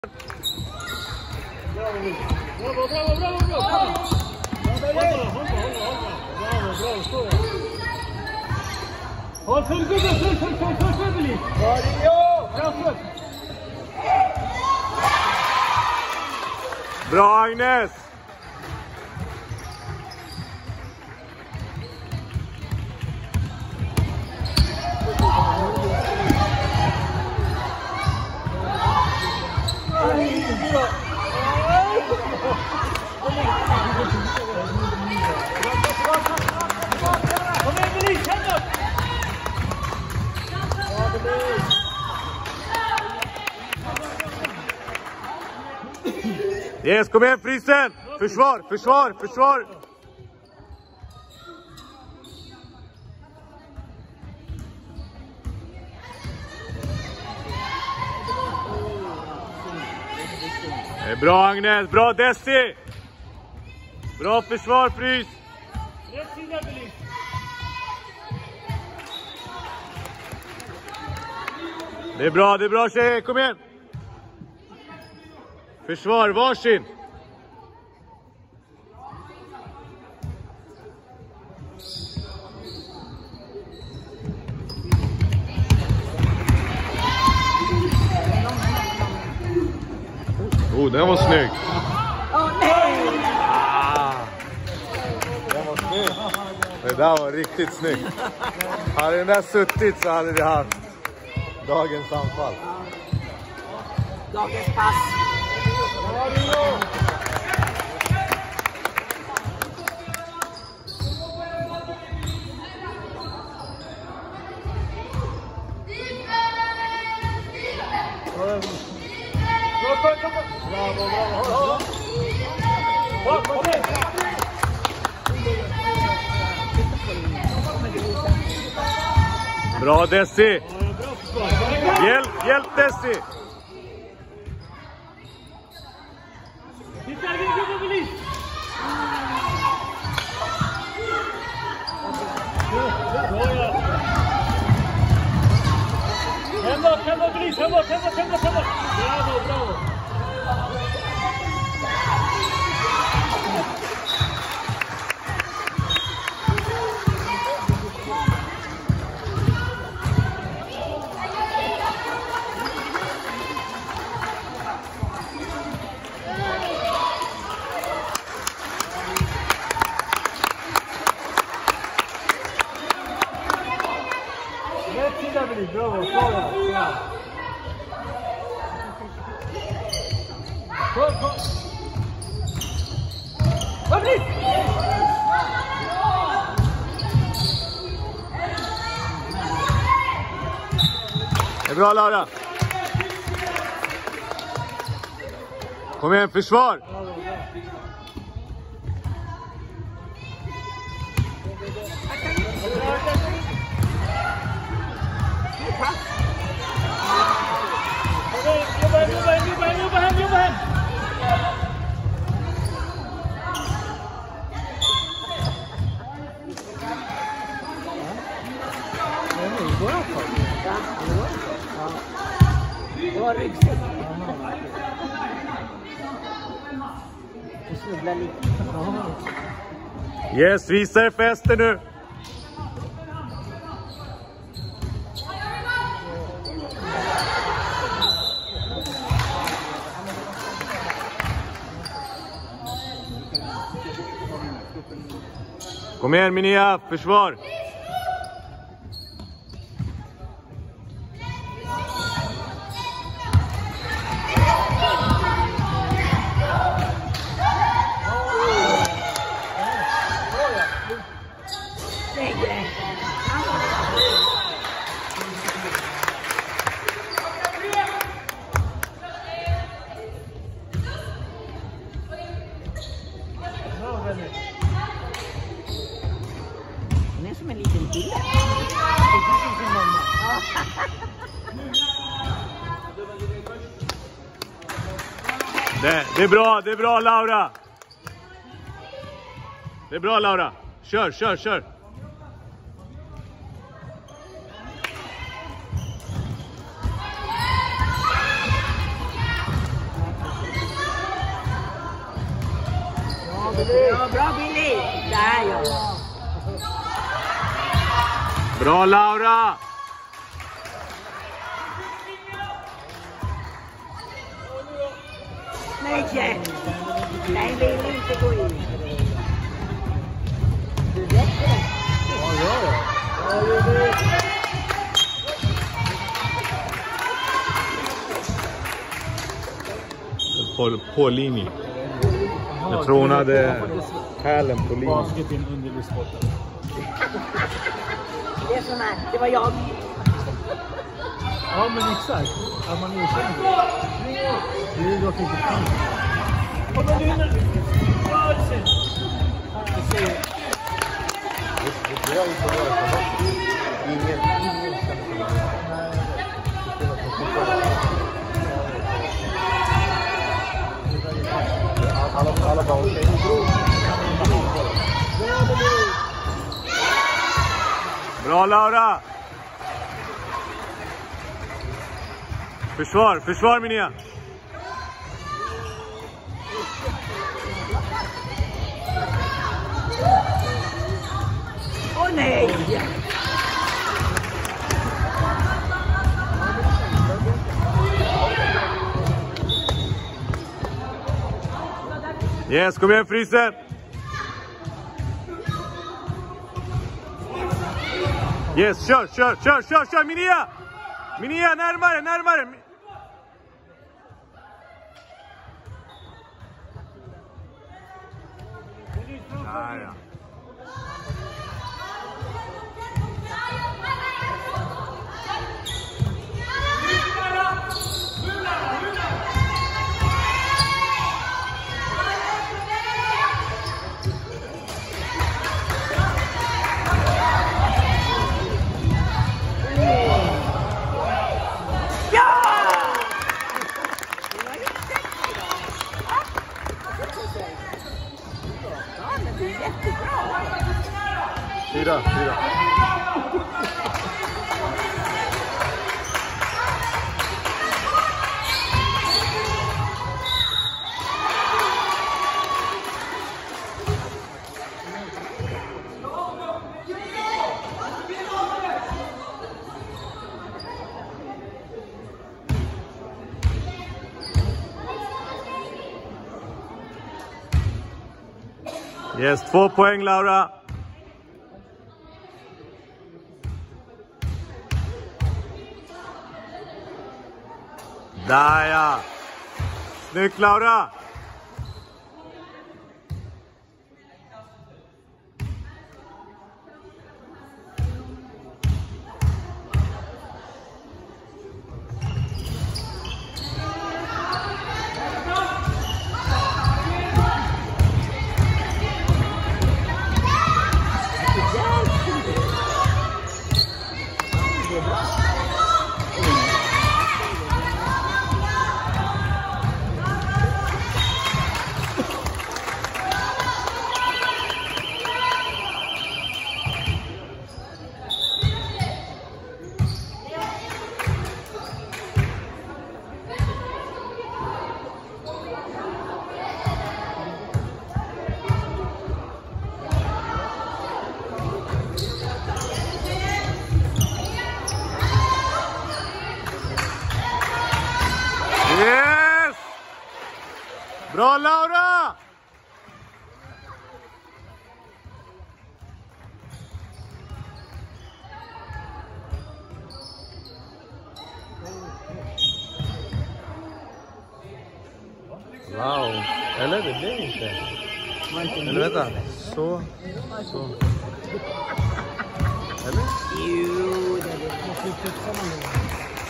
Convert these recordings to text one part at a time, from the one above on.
Bravo, bravo, bravo, bravo. Håll full gubbe, full Belis. Bra Agnes! Yes, kom igen Friesen! Försvar, försvar, försvar! Det är bra Agnes, bra Desi! Bra försvar Frys! Det är bra tjejer, kom igen! Försvar, varsin! Den var snygg! Den var snygg! Det där var riktigt snyggt! Hade den där suttit så hade vi haft dagens anfall. Dagens pass. Bra Desi! Hjälp Desi! Hem Belis! Bravo, bravo! Bravo, Det är bra Laura! Kom igen, försvar! Jobba hem! Det var ryggsäck. Och snubbla lite. Yes, visa er fäster nu! Kom igen Minia, försvar! Den är som en liten kille. Det är bra Laura! Det är bra Laura! Kör! Ja, bra Billy! Där ja. Bra Laura! Nej, Jeff. Nej, vill inte gå in. Du räcker det. På linjen. Jag tror hon hade hälen på linjen. Basket in under livssporten. Det som är, det var jag. Ja, men exakt. Att man erkänner det. Det är dock inte sant. Kom igen nu! Ja, det ser. Det har inte varit ingen alla bara okej. Bra Laura! Försvar Minia! Åh nej! Yes, kom igen Frysen! Yes, kör Minia! Minia, närmare! Där ja. Fyra. Yes, 2 poäng Laura. Där ja. Snyggt Laura. Yes! Bra Laura! Wow, eller det blev inte. Eller vänta, så. Eller? Jo, det är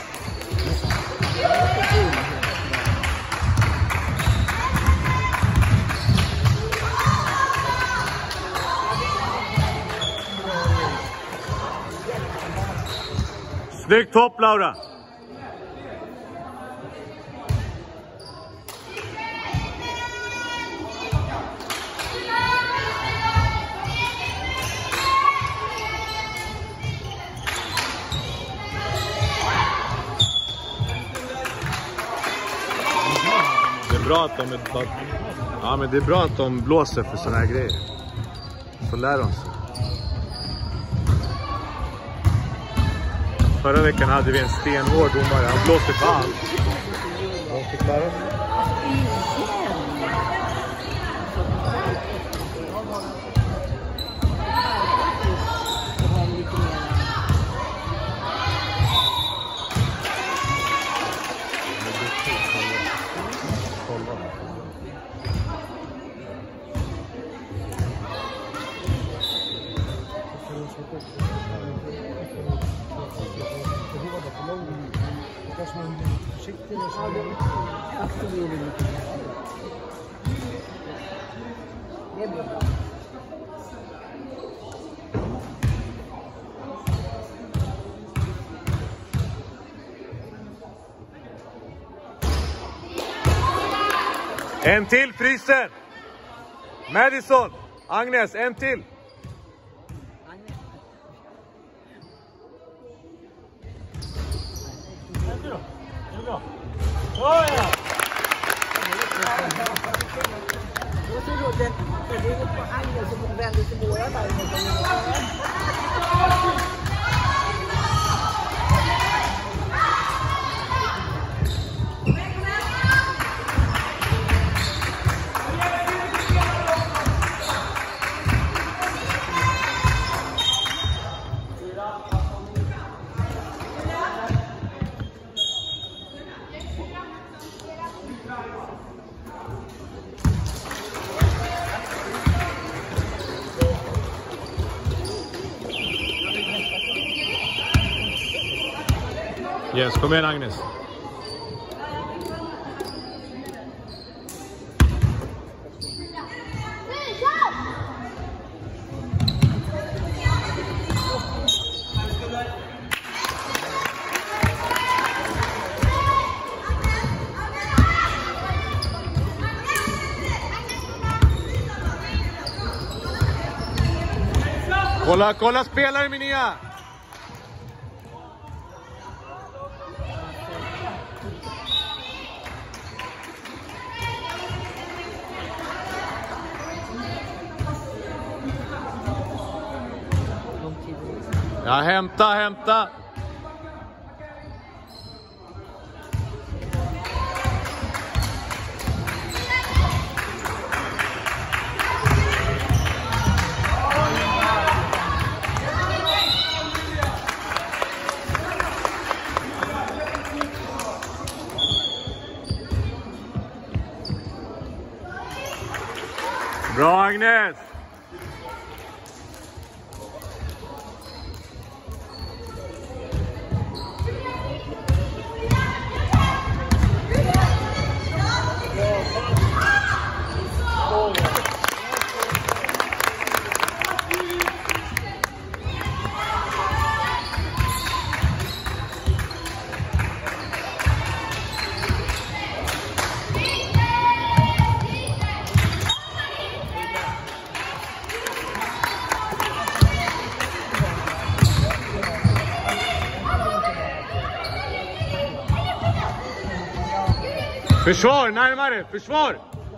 Snyggt topp Laura! Det är bra att de är Ja, men det är bra att de blåser för såna här grejer. Så lär de sig. Förra veckan hade vi en stenhård domare. Han blåste för allt. De fick lära sig. En till frysen. Madison. Agnes, en till. Yes, kom igen Agnes. Kolla, kolla spelare Minia. Ja, hämta. Bra Agnes! Försvar, närmare, försvar!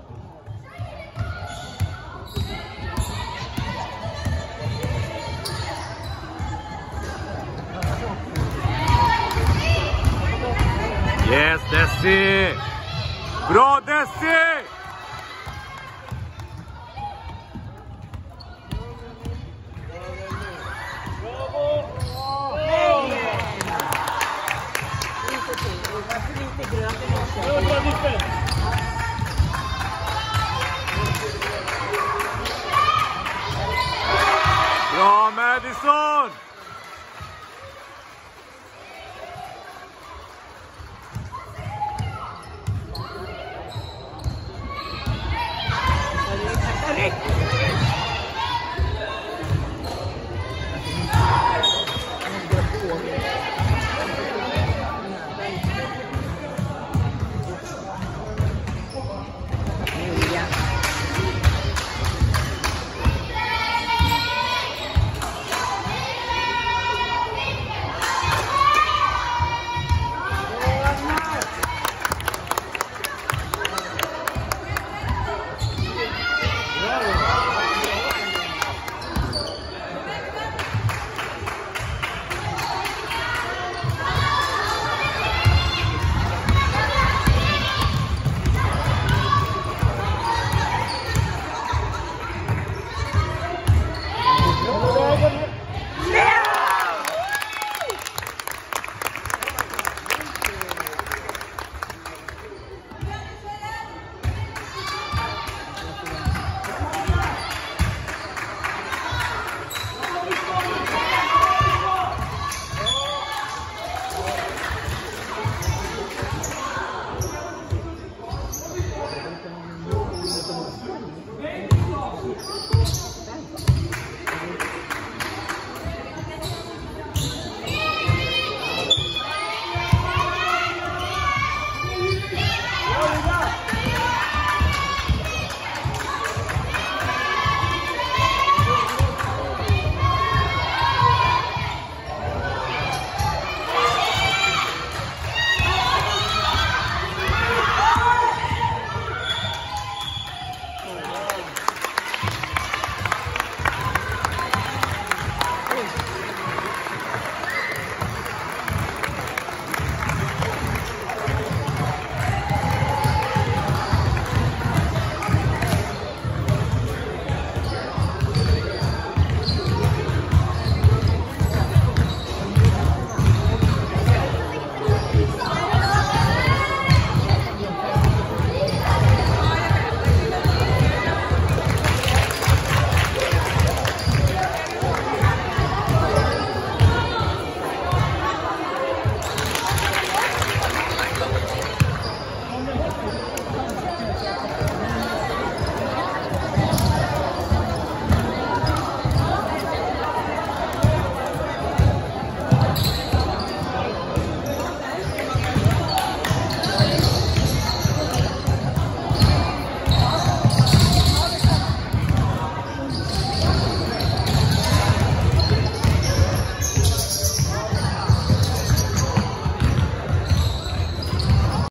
Yes, Desi! Bra Desi! Bra Madison!